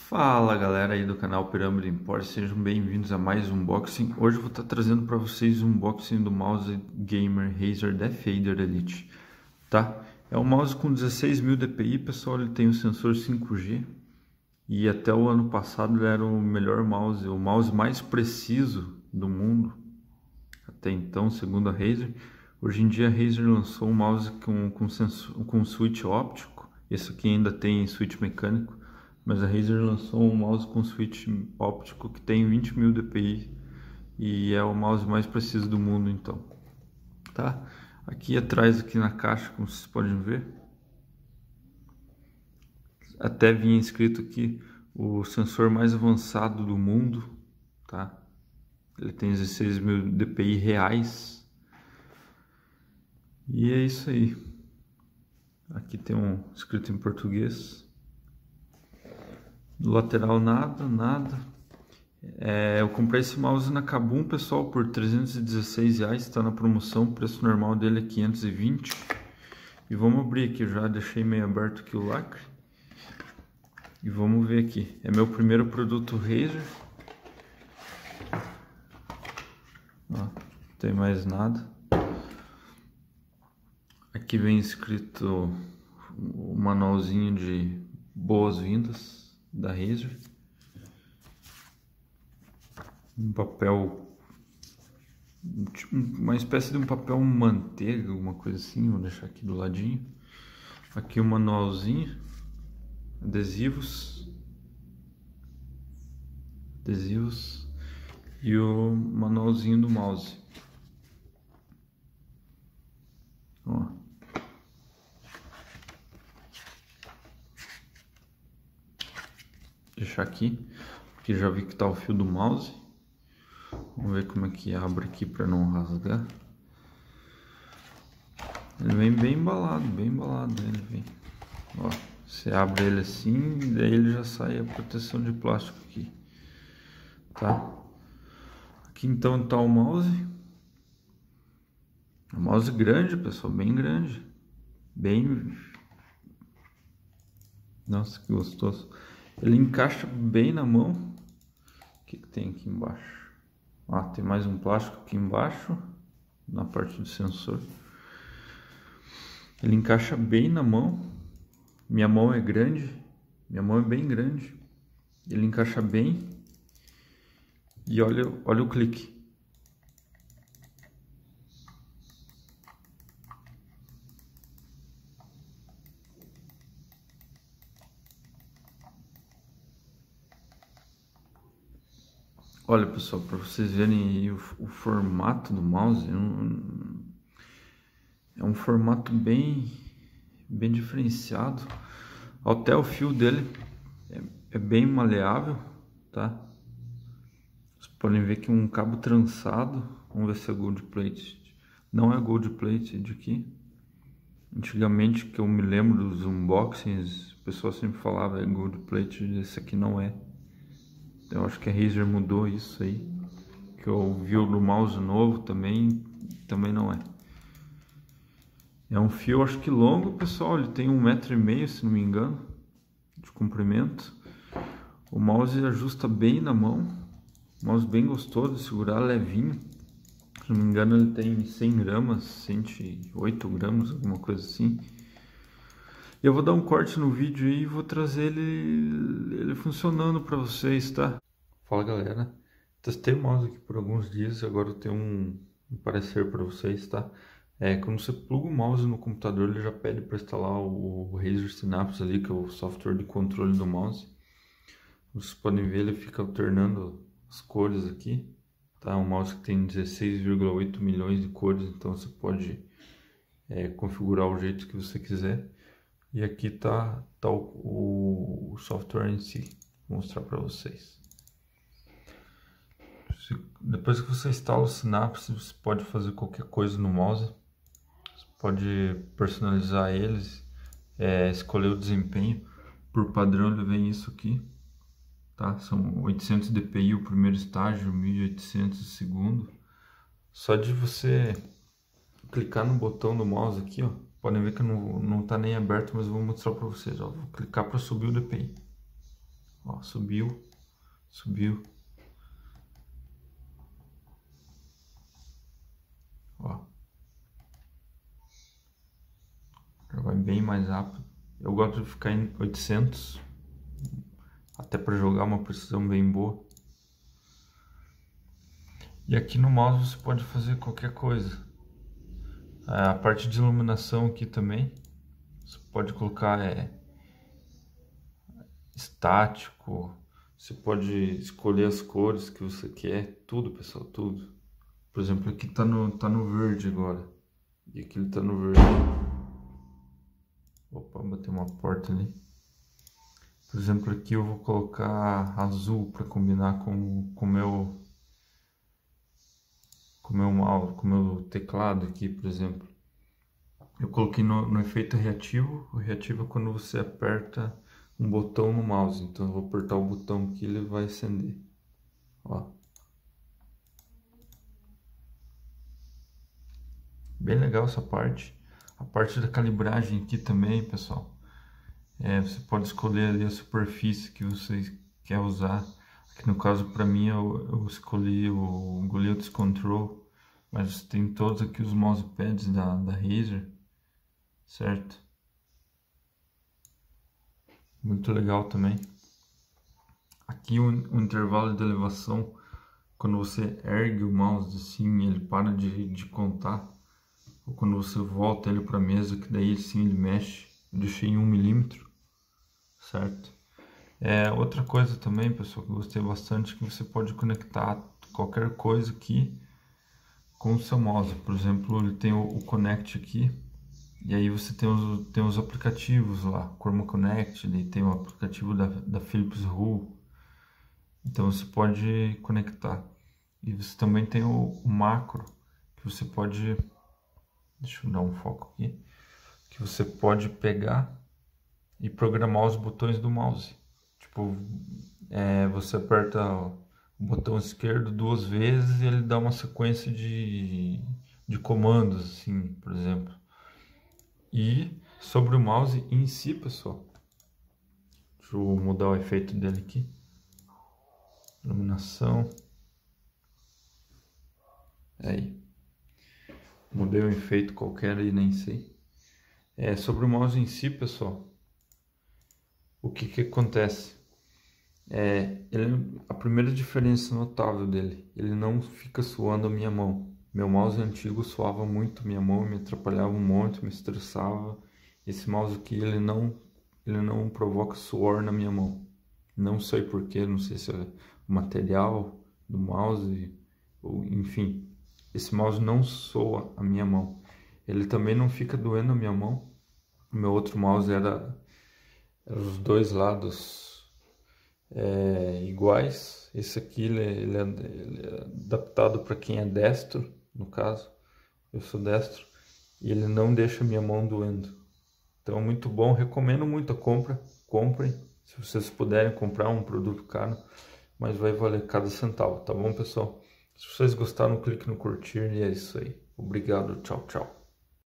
Fala galera aí do canal Pirâmide Import, sejam bem-vindos a mais um unboxing. Hoje eu vou estar trazendo para vocês um unboxing do mouse gamer Razer Defader Elite, tá? É um mouse com 16.000 dpi, pessoal, ele tem o sensor 5G e até o ano passado ele era o melhor mouse, o mouse mais preciso do mundo, até então, segundo a Razer. Hoje em dia a Razer lançou um mouse com switch óptico, esse aqui ainda tem switch mecânico, mas a Razer lançou um mouse com switch óptico que tem 20.000 dpi e é o mouse mais preciso do mundo, então, tá? Aqui atrás, aqui na caixa, como vocês podem ver, até vinha escrito aqui o sensor mais avançado do mundo, tá? Ele tem 16.000 dpi reais e é isso aí. Aqui tem um escrito em português. Do lateral nada. Eu comprei esse mouse na Kabum, pessoal, por R$316, está na promoção, o preço normal dele é 520. E vamos abrir aqui, já deixei meio aberto aqui o lacre. E vamos ver aqui, é meu primeiro produto Razer. Ó, não tem mais nada. Aqui vem escrito o manualzinho de boas-vindas da Razer, um papel, tipo uma espécie de um papel manteiga, alguma coisa assim. Vou deixar aqui do ladinho. Aqui o manualzinho, adesivos e o manualzinho do mouse. Ó. Deixar aqui, porque já vi que tá o fio do mouse. Vamos ver como é que abre aqui para não rasgar. Ele vem bem embalado, ele vem. Ó, você abre ele assim, daí ele já sai a proteção de plástico aqui, tá? Aqui então tá o mouse. É um mouse grande, pessoal, bem grande, nossa, que gostoso. Ele encaixa bem na mão. O que tem aqui embaixo? Ah, tem mais um plástico aqui embaixo, na parte do sensor. Ele encaixa bem na mão. Minha mão é grande, minha mão é bem grande. Ele encaixa bem. E olha o clique. Olha, pessoal, para vocês verem aí o formato do mouse, é um formato bem diferenciado. Até o fio dele é bem maleável, tá? Vocês podem ver que é um cabo trançado. Vamos ver se é gold plate. Não é gold plate de aqui. Antigamente, que eu me lembro dos unboxings, o pessoal sempre falava é gold plate, esse aqui não é. Eu acho que a Razer mudou isso aí, que eu vi o do mouse novo também não é. É um fio, acho que longo, pessoal, ele tem 1,5 m, se não me engano, de comprimento. O mouse ajusta bem na mão, mouse bem gostoso de segurar, levinho. Se não me engano ele tem 100 gramas, 108 gramas, alguma coisa assim. Eu vou dar um corte no vídeo e vou trazer ele funcionando para vocês, tá? Fala galera, testei o mouse aqui por alguns dias e agora eu tenho um parecer para vocês, tá? Quando você pluga o mouse no computador, ele já pede para instalar o Razer Synapse ali, que é o software de controle do mouse. Vocês podem ver, ele fica alternando as cores aqui, tá? Um mouse que tem 16,8 milhões de cores, então você pode configurar o jeito que você quiser. E aqui tá o software em si, vou mostrar para vocês. Depois que você instala o Synapse, você pode fazer qualquer coisa no mouse. Você pode personalizar eles, escolher o desempenho. Por padrão ele vem isso aqui, tá? São 800 dpi o primeiro estágio, 1800 o segundo. Só de você clicar no botão do mouse aqui, ó. Podem ver que não tá nem aberto, mas eu vou mostrar para vocês, ó. Vou clicar para subir o DPI. Ó, subiu, subiu. Ó. Já vai bem mais rápido. Eu gosto de ficar em 800, até para jogar uma precisão bem boa. E aqui no mouse você pode fazer qualquer coisa. A parte de iluminação aqui também, você pode colocar estático, você pode escolher as cores que você quer, tudo, pessoal, tudo. Por exemplo, aqui tá no verde agora, e aqui ele tá no verde. Opa, bateu uma porta ali. Por exemplo, aqui eu vou colocar azul para combinar com o meu mouse, com o meu teclado aqui, por exemplo. Eu coloquei no efeito reativo. O reativo é quando você aperta um botão no mouse. Então eu vou apertar o botão aqui e ele vai acender. Ó. Bem legal essa parte. A parte da calibragem aqui também, pessoal. Você pode escolher ali a superfície que você quer usar. Aqui no caso, para mim, eu escolhi o Goliath Control. Mas tem todos aqui os mousepads da Razer, certo? Muito legal também. Aqui o intervalo de elevação, quando você ergue o mouse assim, ele para de contar. Ou quando você volta ele para a mesa, que daí sim ele mexe. Eu deixei em 1 milímetro, certo? Outra coisa também, pessoal, que eu gostei bastante, que você pode conectar qualquer coisa aqui com o seu mouse. Por exemplo, ele tem o Connect aqui, e aí você tem os aplicativos lá, Chroma Connect, daí tem o aplicativo da Philips Hue, então você pode conectar. E você também tem o macro, que você pode, deixa eu dar um foco aqui, que você pode pegar e programar os botões do mouse. Tipo, você aperta o botão esquerdo 2 vezes e ele dá uma sequência de comandos, assim, por exemplo. E sobre o mouse em si, pessoal, deixa eu mudar o efeito dele aqui. Iluminação. Aí. Mudei um efeito qualquer aí, nem sei. Sobre o mouse em si, pessoal, o que acontece? A primeira diferença notável dele, ele não fica suando a minha mão. Meu mouse antigo suava muito minha mão, me atrapalhava um monte, me estressava. Esse mouse aqui, ele não provoca suor na minha mão. Não sei porquê, não sei se é o material do mouse, ou enfim. Esse mouse não soa a minha mão. Ele também não fica doendo a minha mão. O meu outro mouse era os dois lados iguais. Esse aqui ele é adaptado para quem é destro, no caso. Eu sou destro e ele não deixa minha mão doendo. Então muito bom, recomendo muito a compra. Comprem, se vocês puderem comprar um produto caro, mas vai valer cada centavo, tá bom, pessoal? Se vocês gostaram, clique no curtir e é isso aí. Obrigado, tchau, tchau.